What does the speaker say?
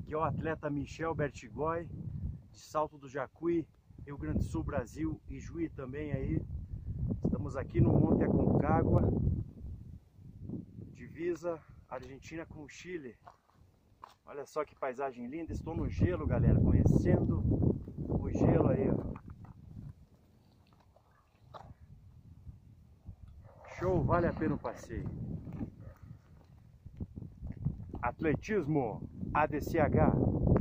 Aqui é o atleta Michel Bertigói, de Salto do Jacuí, Rio Grande do Sul, Brasil, e Juí também aí. Estamos aqui no Monte Aconcagua, divisa Argentina com o Chile. Olha só que paisagem linda, estou no gelo, galera, conhecendo o gelo aí, ó. Show, vale a pena o passeio. Atletismo ADCH.